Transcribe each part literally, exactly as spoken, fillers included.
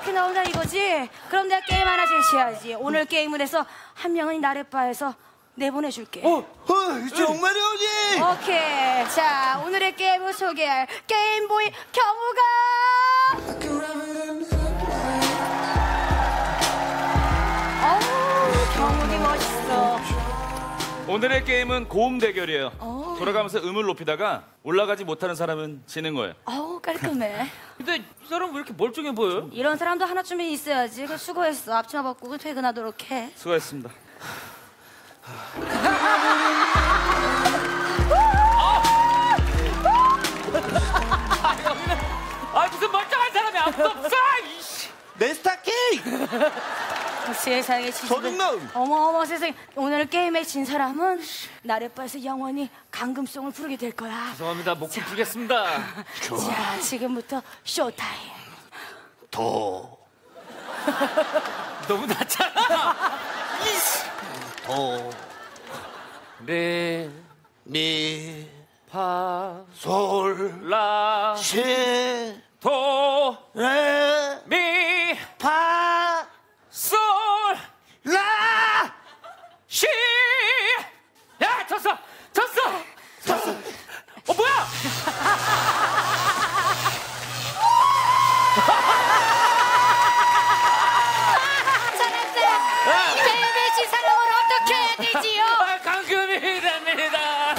이렇게 나온다 이거지? 그럼 내가 게임 하나 제시해야지. 오늘 게임을 해서 한 명은 나래바에서 내보내줄게. 어, 어 정말요, 언니? 오케이. 자, 오늘의 게임을 소개할 게임보이 경우가 어우, 경욱이 멋있어. 오늘의 게임은 고음 대결이에요. 오. 돌아가면서 음을 높이다가 올라가지 못하는 사람은 지는 거예요. 어우, 깔끔해. 근데 이 사람 왜 이렇게 멀쩡해 보여요? 이런 사람도 하나쯤은 있어야지. 그 수고했어. 앞치마 벗고 퇴근하도록 해. 수고하셨습니다. 아 무슨 멀쩡한 사람이 아무도 없어! 이씨. 내 스타킹! 세상에 지지배. 도둑놈! 어머 어머 세상에. 오늘 게임에 진 사람은 나래바에서 영원히 감금송을 부르게 될 거야. 죄송합니다. 목좀 풀겠습니다. 자, 지금부터 쇼타임. 도, 너무 낮잖아. 도, 레, 미, 파, 솔, 라, 시, 도, 레, 미, 파, 솔, 라! 시. 야, 졌어, 졌어, 졌어. 어 뭐야? 잘했어요. 게임에 진 사람을 어떻게 해야 되지요? 아, 감금이 됩니다.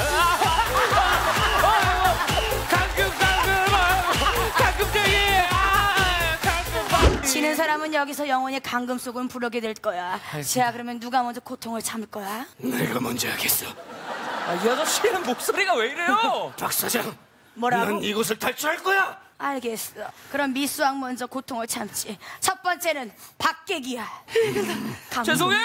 감금, 감금, 감금쟁이. 아, 감금. 지는 사람은 여기서 영원히 감금송을 부르게 될 거야. 자, 그러면 누가 먼저 고통을 참을 거야? 내가 먼저 하겠어. 아, 이 아저씨는 목소리가 왜 이래요? 박 사장, 뭐라고? 난 이곳을 탈출할 거야. 알겠어. 그럼 미수왕 먼저 고통을 참지. 첫 번째는 박객이야. 감금. 죄송해요.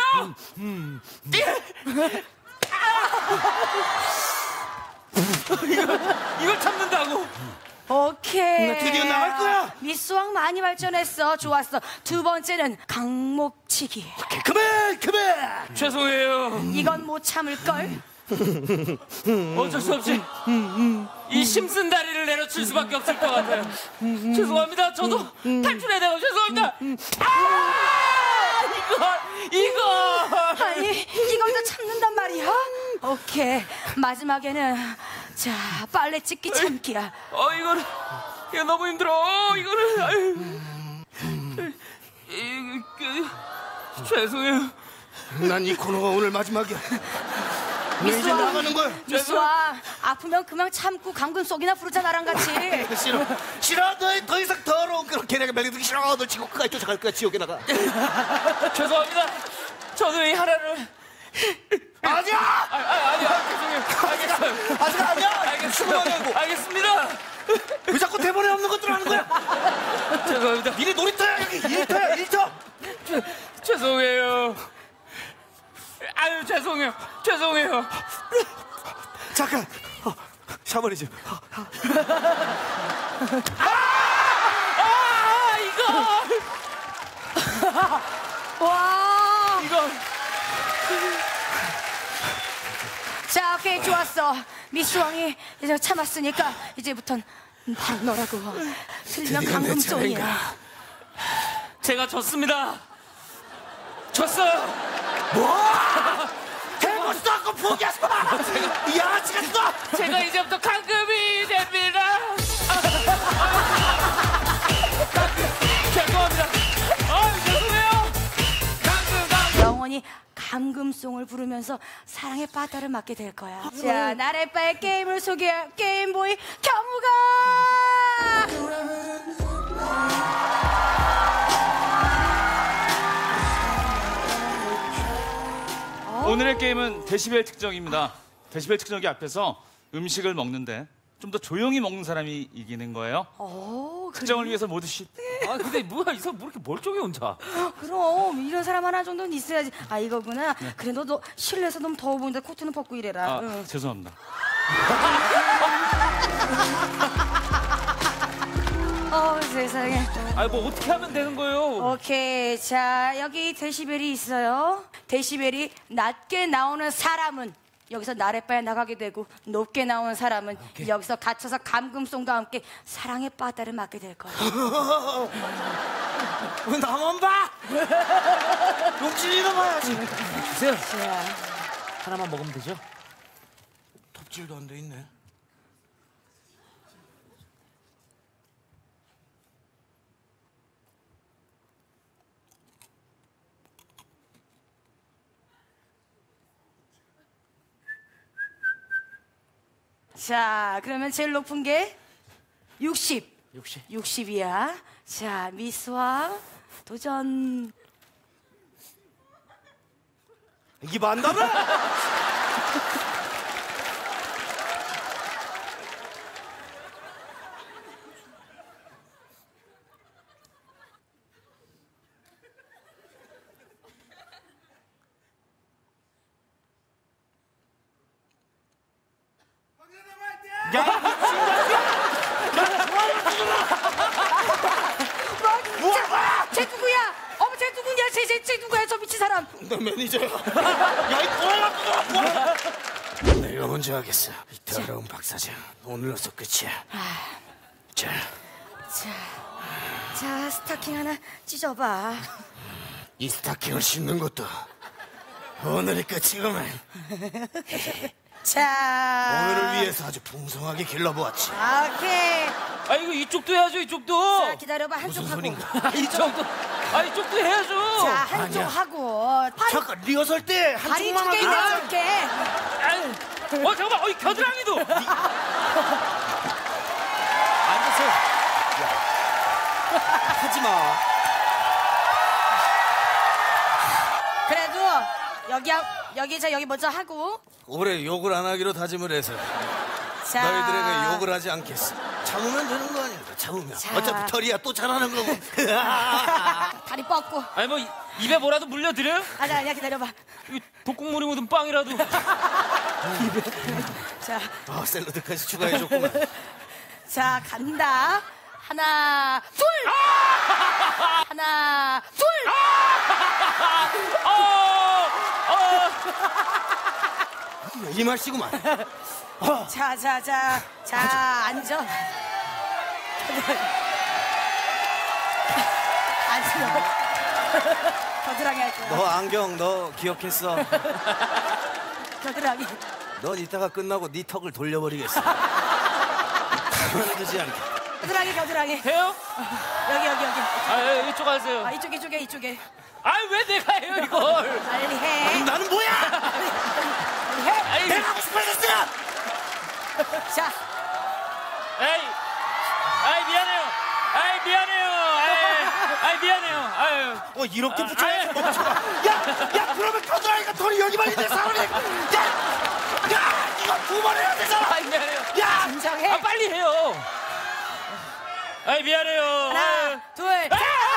이걸, 이걸 참는다고? 오케이. 나 드디어 나갈 거야. 미수왕 많이 발전했어. 좋았어. 두 번째는 강목치기. 오케이, 그만, 그만. 죄송해요. 이건 못 참을걸? 어쩔 수 없이 이 힘쓴 다리를 내려칠 수밖에 없을 것 같아요. 죄송합니다. 저도 탈출해야 되고 죄송합니다. 아! 이거 이거 아니, 이걸 다 참는단 말이야? 오케이. 마지막에는 자, 빨래 찢기 참기야. 어 이거는 이거 너무 힘들어. 어, 이거는 아유. 이, 그, 죄송해요. 난 이 코너가 오늘 마지막이야. 나 이제 나가는 거야. 미수왕, 아프면 그만 참고 감금 속이나 부르자 나랑 같이. 싫어, 싫어. 너 더 이상 더러운 그런 개나가 먹이기 싫어. 너 지금 끝까지 쫓아갈 거야. 지옥에 나가. 죄송합니다. 저도 이 하나를 아니야. 아, 아, 아니야. 죄송해요. 알겠어요. 아직 아니야. 알겠습니다. 알겠습니다. 왜 자꾸 대본에 없는 것들 하는 거야? 죄송합니다. 니네 놀이터야 여기. 일터야 일터. 죄, 죄송해요. 아유 죄송해요. 죄송해요. 잠깐. 어, 샤머니즘. 아 이거 와. 이거 자, 오케이, 좋았어. 미수왕이 이제 참았으니까 이제부턴 바로 너라고. 틀리면 감금송이야. 제가 졌습니다. 졌어요. 해보지도 않고 포기하지 마. 이 양아치 같은 거. 제가 이제부터 감금이 됩니다. 죄송합니다. 아 죄송해요. 감금 감금. 영원히 감금송을 부르면서 사랑의 바다를 맞게 될 거야. 자, 나래바의 게임을 소개할 게임보이 경우가 오늘의 게임은 데시벨 측정입니다. 데시벨 측정기 앞에서 음식을 먹는데 좀 더 조용히 먹는 사람이 이기는 거예요. 오, 측정을 위해서 모두 쉬. 아 근데 뭐야 이 사람 뭐 이렇게 멀쩡해 혼자. 그럼 이런 사람 하나 정도는 있어야지. 아, 이거구나. 그래, 너, 너 실내에서 너무 더워 보이는데 코트는 벗고 이래라. 아, 응. 죄송합니다. 어, 세상에. 아 뭐 어떻게 하면 되는 거예요? 오케이. 자, 여기 데시벨이 있어요. 데시벨이 낮게 나오는 사람은 여기서 나래바에 나가게 되고, 높게 나오는 사람은 오케이. 여기서 갇혀서 감금송과 함께 사랑의 바다를 맞게 될 거야. 왜 나만 봐? 용진이도 봐야지. 주세요. 자, 하나만 먹으면 되죠? 톱질도 안 돼 있네. 자, 그러면 제일 높은 게 육십. 육십. 육십이야. 자, 미스와 도전. 이게 맞나봐? 야, 뭐, 쟤, 쟤 누구야? 어머, 쟤 누구냐? 쟤, 쟤, 쟤 누구야? 저 미친 사람. 너 매니저야. 야, 이 꼬라가 뭐? 내가 먼저 하겠어. 이 더러운 박 사장. 오늘로서 끝이야. 자, 자, 자, 스타킹 하나 찢어봐. 이 스타킹을 신는 것도 오늘이 끝이구만. 자, 오늘을 위해서 아주 풍성하게 길러보았지. 아, 오케이. 아 이거 이쪽도 해야죠. 이쪽도. 자, 기다려봐. 한쪽 무슨 하고. 소린가? 아, 이쪽도. 아 이쪽도 해야죠. 자, 한쪽 아니야. 하고. 팔, 잠깐 리허설 때 다리 한쪽만 두 개 하자. 내줄게. 아유. 어 잠깐만. 어이 겨드랑이도. 앉으세요. 하지 마. 그래도 여기 하- 여기 저 여기 먼저 하고. 올해 욕을 안 하기로 다짐을 해서 자, 너희들에게 욕을 하지 않겠어. 참으면 되는 거 아닌가? 참으면. 자. 어차피 털이야 또 잘하는 거고. 다리 뻗고. 아니 뭐 이- 입에 뭐라도 물려드려요? 아니야, 아니야, 기다려봐. 이거 독국물이 묻은 빵이라도. 자, 아, 샐러드까지 추가해줬구만. 자, 간다. 하나, 둘. 하나, 둘. 어, 어. 이 맛이구만. 자, 자, 자, 자, 앉아. 앉아. 겨드랑이 할 거야. 너 안경 너 기억했어. 겨드랑이. 넌 이따가 끝나고 네 턱을 돌려버리겠어. 그러지 않게. 겨드랑이, 겨드랑이. 해요? 여기, 여기, 여기. 아 예, 이쪽 하세요. 아, 이쪽에, 이쪽에, 이쪽에. 아 왜 내가 해요 이걸? 빨리 해. 나는 뭐야? 빨리 해. 아이, 내가 하고 싶어 했어. 자, 아이, 아이 미안해요. 아이 미안해요. 아이, 아이 미안해요. 아유. 어 이렇게 아, 붙여야지. 아이. 멈춰봐. 야, 야 그러면 겨드랑이가 털이 여기만 있는 사람이. 야, 야 이거 두 번 해야 되잖아. 아이 미안해요. 야, 진정해. 아 빨리 해요. 아이 미안해요. 하나, 아유. 둘, 셋.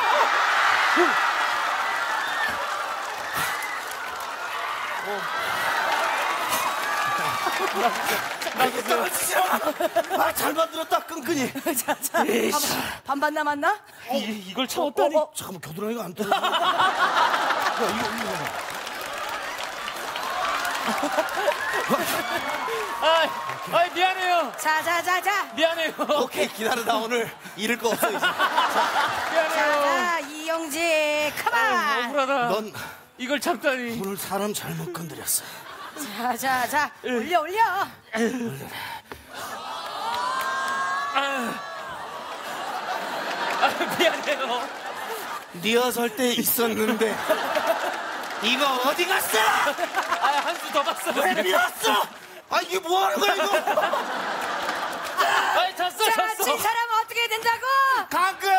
아, 잘 만들었다 끈끈이. 자, 자. 반반, 반반 남았나? 이, 이걸 채웠다니. 어, 어, 잠깐만 겨드랑이가 안 떨어져. 야, 이거 이거. 아이, 아이 미안해요. 자, 자, 자, 자. 미안해요. 오케이 기다려다 오늘 잃을 거 없어 이제. 미안해요. 자, 이영지, 아유, 컴온. 억울하다. 넌 이걸 참다니. 오늘 사람 잘못 건드렸어. 자, 자, 자. 올려, 올려. 아유. 아 미안해요. 리허설 때 있었는데 이거 어디 갔어? 아 한 수 더 봤어요. 왜 미웠어? 아 이게 뭐 하는 거야 이거? 아이 졌어 자, 졌어. 진 사람은 어떻게 된다고? 가끔